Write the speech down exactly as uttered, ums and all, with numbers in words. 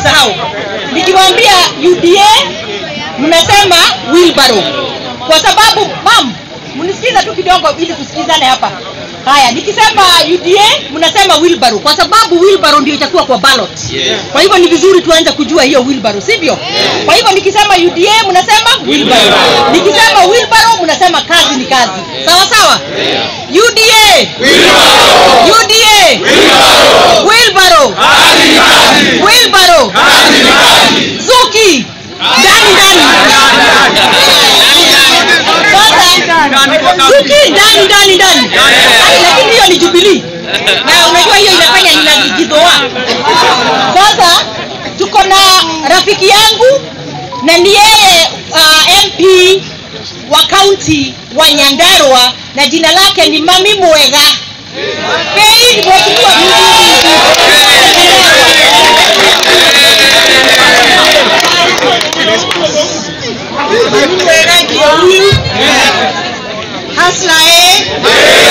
msisahau. Nikiwaambia U D A mnasema wheelbarrow. Kwa sababu mam, mnisikiza tu kidogo ili tusikizane hapa. Haya, nikisema U D A mnasema wheelbarrow kwa sababu wheelbarrow ndio itakuwa kwa ballot. Yes. Kwa hivyo ni vizuri tuanze kujua hiyo wheelbarrow, sivyo? Yes. Kwa hivyo nikisema U D A mnasema wheelbarrow. Yes. Nikisema wheelbarrow mnasema kazi ni kazi. Yes. Sawa sawa? Yes. U D A wheelbarrow. U D A wheelbarrow. Wheelbarrow. Kazi kazi. Wheelbarrow. Kazi kazi. Zuki. Ndani ndani. Zuki ndani ndani ndani. Lakini hiyo ni Jubilee. Na unajua hiyo inafanya inajidoa. Sasa tuko na rafiki yangu na ni yeye uh, M P wa county wa Nyandarua na jina lake ni Mami Mwega. Pei ni mheshimiwa Mami Mwega ndio huyu. Hasla eh.